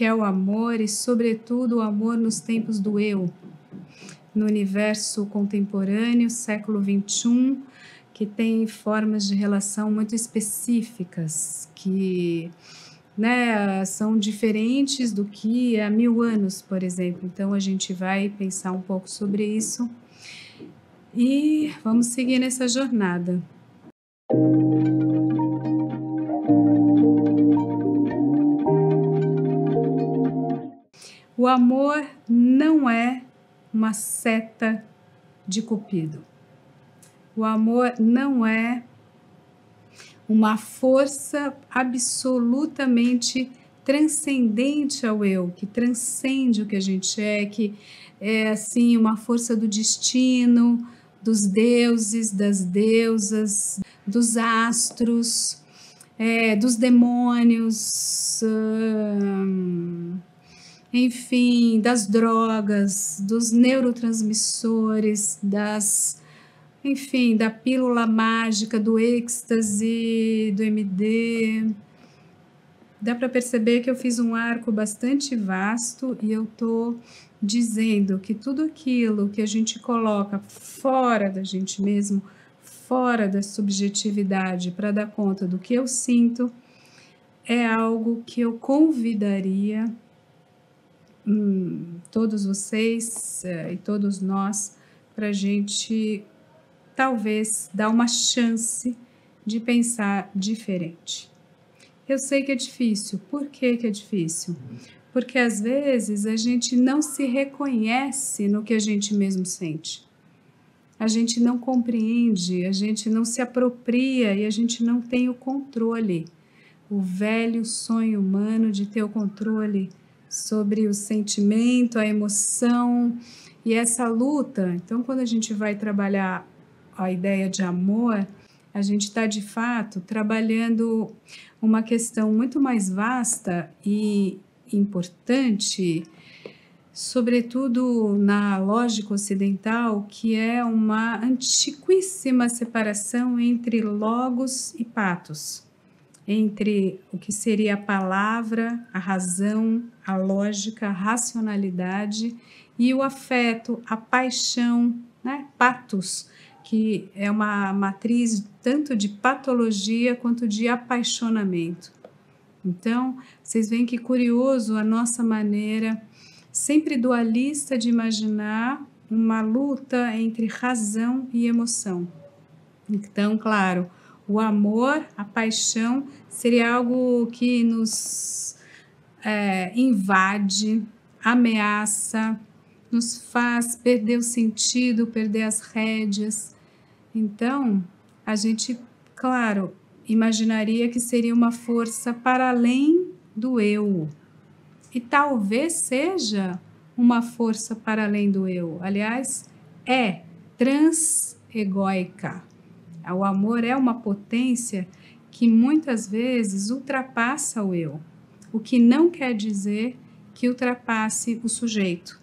que é o amor e, sobretudo, o amor nos tempos do eu, no universo contemporâneo, século XXI, que tem formas de relação muito específicas, que, né, são diferentes do que há 1000 anos, por exemplo. Então, a gente vai pensar um pouco sobre isso e vamos seguir nessa jornada. O amor não é uma seta de Cupido. O amor não é uma força absolutamente transcendente ao eu, que transcende o que a gente é, que é assim uma força do destino, dos deuses, das deusas, dos astros, dos demônios, enfim, das drogas, dos neurotransmissores, enfim, da pílula mágica, do êxtase, do MD. Dá para perceber que eu fiz um arco bastante vasto e eu estou dizendo que tudo aquilo que a gente coloca fora da gente mesmo, fora da subjetividade, para dar conta do que eu sinto, é algo que eu convidaria todos vocês e todos nós para a gente talvez dar uma chance de pensar diferente. Eu sei que é difícil. Por que é difícil? Porque às vezes a gente não se reconhece no que a gente mesmo sente. A gente não compreende, a gente não se apropria e a gente não tem o controle. O velho sonho humano de ter o controle sobre o sentimento, a emoção e essa luta. Então, quando a gente vai trabalhar a ideia de amor, a gente está de fato trabalhando uma questão muito mais vasta e importante, sobretudo na lógica ocidental, que é uma antiquíssima separação entre logos e patos, entre o que seria a palavra, a razão, a lógica, a racionalidade e o afeto, a paixão, né? Patos, que é uma matriz tanto de patologia quanto de apaixonamento. Então, vocês veem que curioso a nossa maneira, sempre dualista, de imaginar uma luta entre razão e emoção. Então, claro, o amor, a paixão, seria algo que nos invade, ameaça, nos faz perder o sentido, perder as rédeas. Então, a gente, claro, imaginaria que seria uma força para além do eu. E talvez seja uma força para além do eu. Aliás, é transegóica. O amor é uma potência que muitas vezes ultrapassa o eu, o que não quer dizer que ultrapasse o sujeito.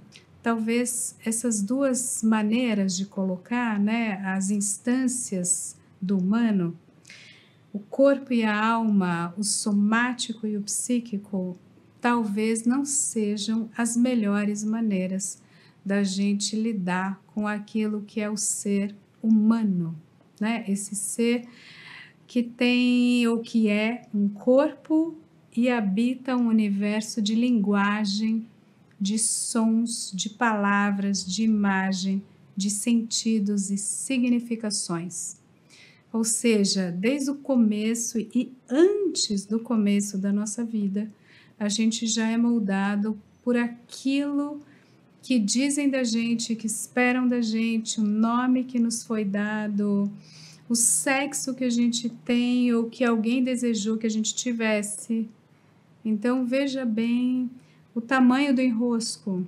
Talvez essas duas maneiras de colocar, né, as instâncias do humano, o corpo e a alma, o somático e o psíquico, talvez não sejam as melhores maneiras da gente lidar com aquilo que é o ser humano, né? Esse ser que tem ou que é um corpo e habita um universo de linguagem, de sons, de palavras, de imagem, de sentidos e significações. Ou seja, desde o começo e antes do começo da nossa vida, a gente já é moldado por aquilo que dizem da gente, que esperam da gente, o nome que nos foi dado, o sexo que a gente tem ou que alguém desejou que a gente tivesse. Então, veja bem o tamanho do enrosco.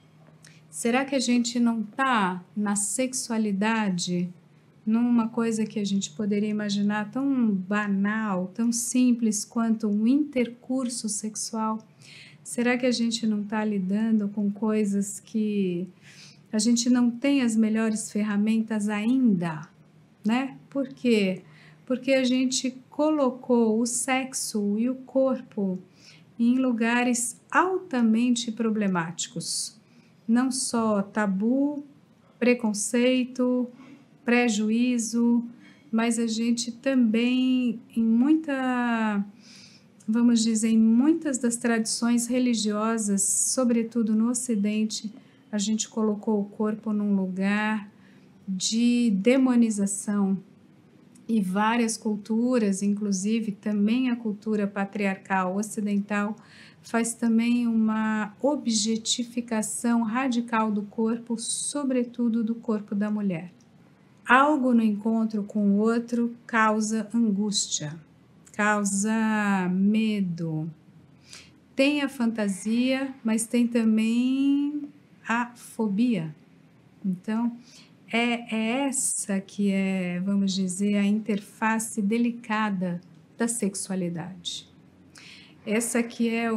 Será que a gente não está na sexualidade, numa coisa que a gente poderia imaginar tão banal, tão simples quanto um intercurso sexual? Será que a gente não está lidando com coisas que a gente não tem as melhores ferramentas ainda, né? Por quê? Porque a gente colocou o sexo e o corpo em lugares altamente problemáticos. Não só tabu, preconceito, prejuízo, mas a gente também, vamos dizer, em muitas das tradições religiosas, sobretudo no Ocidente, a gente colocou o corpo num lugar de demonização. E várias culturas, inclusive também a cultura patriarcal ocidental, faz também uma objetificação radical do corpo, sobretudo do corpo da mulher. Algo no encontro com o outro causa angústia, causa medo. Tem a fantasia, mas tem também a fobia. Então, é essa que é, vamos dizer, a interface delicada da sexualidade. Essa que é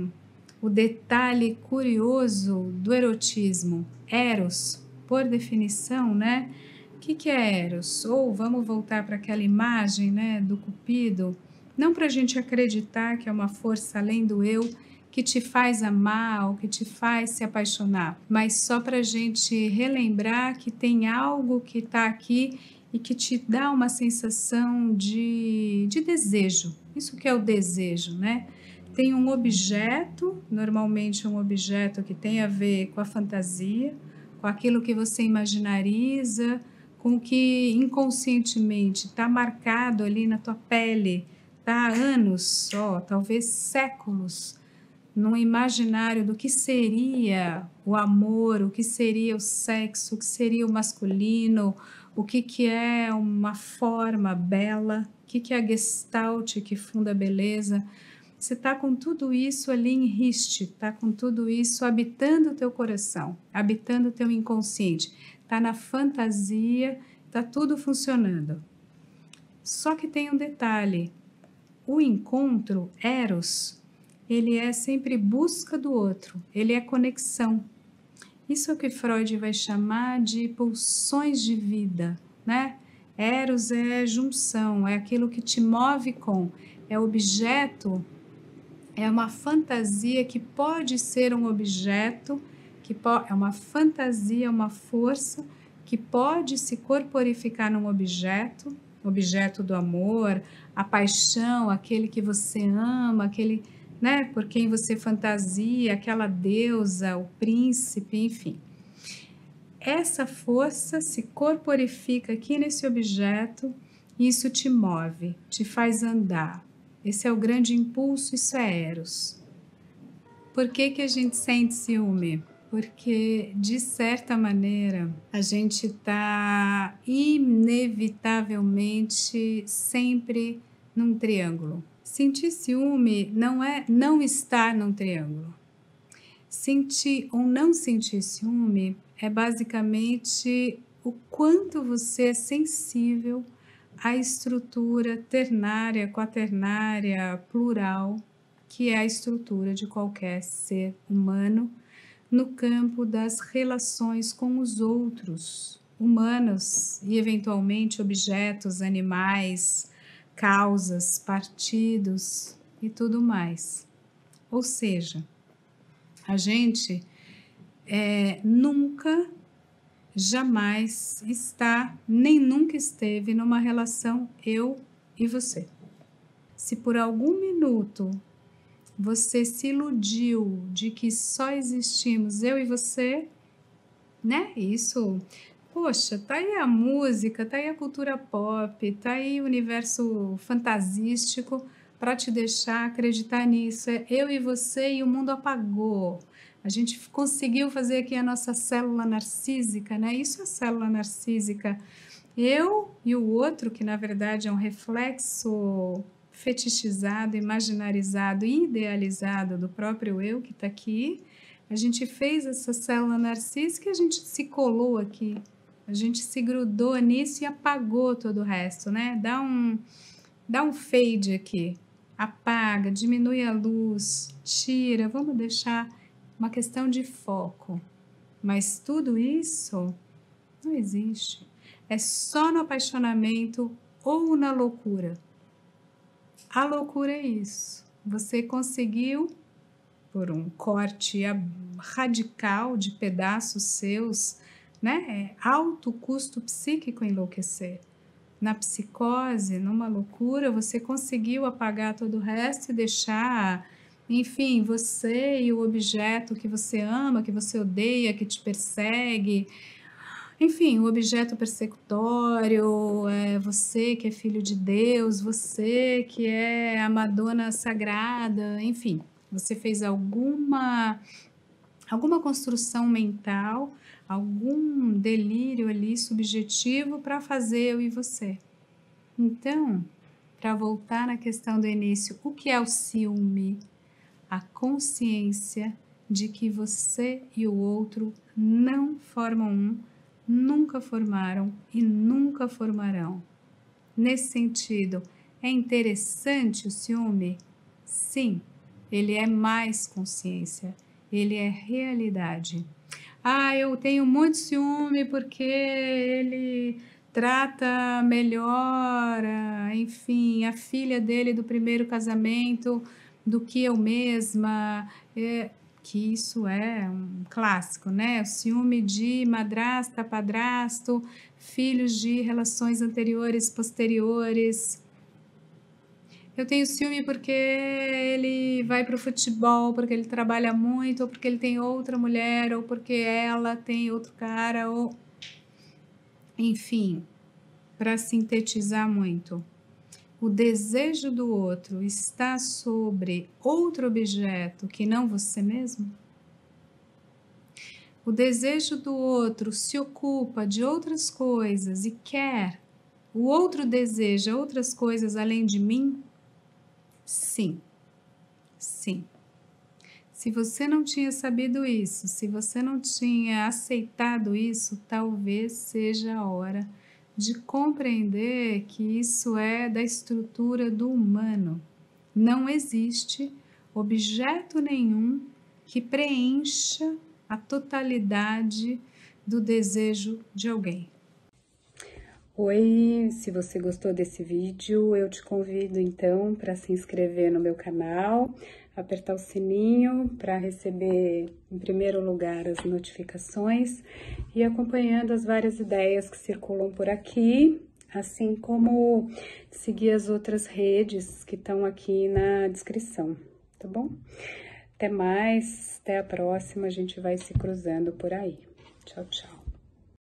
o detalhe curioso do erotismo. Eros, por definição, né? O que é Eros? Ou vamos voltar para aquela imagem, né, do Cupido, não para a gente acreditar que é uma força além do eu, que te faz amar ou que te faz se apaixonar, mas só para a gente relembrar que tem algo que está aqui e que te dá uma sensação de desejo. Isso que é o desejo, né? Tem um objeto, normalmente um objeto que tem a ver com a fantasia, com aquilo que você imaginariza, com o que inconscientemente está marcado ali na tua pele, está há anos, talvez séculos, num imaginário do que seria o amor, o que seria o sexo, o que seria o masculino, o que é uma forma bela, o que é a gestalt que funda a beleza. Você está com tudo isso ali em riste, está com tudo isso habitando o teu coração, habitando o teu inconsciente, está na fantasia, está tudo funcionando. Só que tem um detalhe, o encontro, Eros, ele é sempre busca do outro, ele é conexão. Isso é o que Freud vai chamar de pulsões de vida, né? Eros é junção, é aquilo que te move com, é objeto, é uma fantasia que pode ser um objeto, é uma fantasia, uma força que pode se corporificar num objeto, objeto do amor, a paixão, aquele que você ama, aquele, né, por quem você fantasia, aquela deusa, o príncipe, enfim. Essa força se corporifica aqui nesse objeto e isso te move, te faz andar. Esse é o grande impulso, isso é Eros. Por que a gente sente ciúme? Porque, de certa maneira, a gente está inevitavelmente sempre num triângulo. Sentir ciúme não é não estar num triângulo. Sentir ou não sentir ciúme é basicamente o quanto você é sensível à estrutura ternária, quaternária, plural, que é a estrutura de qualquer ser humano no campo das relações com os outros, humanos e eventualmente objetos, animais, causas, partidos e tudo mais. Ou seja, a gente nunca, jamais está, nem nunca esteve numa relação eu e você. Se por algum minuto você se iludiu de que só existimos eu e você, né? Isso, poxa, tá aí a música, tá aí a cultura pop, tá aí o universo fantasístico para te deixar acreditar nisso. É eu e você e o mundo apagou. A gente conseguiu fazer aqui a nossa célula narcísica, né? Isso é célula narcísica. Eu e o outro, que na verdade é um reflexo fetichizado, imaginarizado e idealizado do próprio eu que está aqui. A gente fez essa célula narcísica e a gente se colou aqui. A gente se grudou nisso e apagou todo o resto, né? Dá um fade aqui. Apaga, diminui a luz, tira, vamos deixar uma questão de foco. Mas tudo isso não existe. É só no apaixonamento ou na loucura. A loucura é isso. Você conseguiu, por um corte radical de pedaços seus, né? Alto custo psíquico enlouquecer. Na psicose, numa loucura, você conseguiu apagar todo o resto e deixar, enfim, você e o objeto que você ama, que você odeia, que te persegue, enfim, o objeto persecutório, você que é filho de Deus, você que é a Madonna sagrada, enfim, você fez alguma construção mental, algum delírio ali subjetivo para fazer eu e você. Então, para voltar na questão do início, o que é o ciúme? A consciência de que você e o outro não formam um, nunca formaram e nunca formarão. Nesse sentido, é interessante o ciúme? Sim, ele é mais consciência, ele é realidade. Ah, eu tenho muito ciúme porque ele trata melhor, enfim, a filha dele do primeiro casamento do que eu mesma. Que isso é um clássico, né? O ciúme de madrasta, padrasto, filhos de relações anteriores, posteriores. Eu tenho ciúme porque ele vai para o futebol, porque ele trabalha muito, ou porque ele tem outra mulher, ou porque ela tem outro cara, ou... Enfim, para sintetizar muito, o desejo do outro está sobre outro objeto que não você mesmo? O desejo do outro se ocupa de outras coisas e quer, o outro deseja outras coisas além de mim? Sim, sim. Se você não tinha sabido isso, se você não tinha aceitado isso, talvez seja a hora de compreender que isso é da estrutura do humano. Não existe objeto nenhum que preencha a totalidade do desejo de alguém. Oi, se você gostou desse vídeo, eu te convido então para se inscrever no meu canal, apertar o sininho para receber em primeiro lugar as notificações e acompanhando as várias ideias que circulam por aqui, assim como seguir as outras redes que estão aqui na descrição, tá bom? Até mais, até a próxima, a gente vai se cruzando por aí. Tchau, tchau.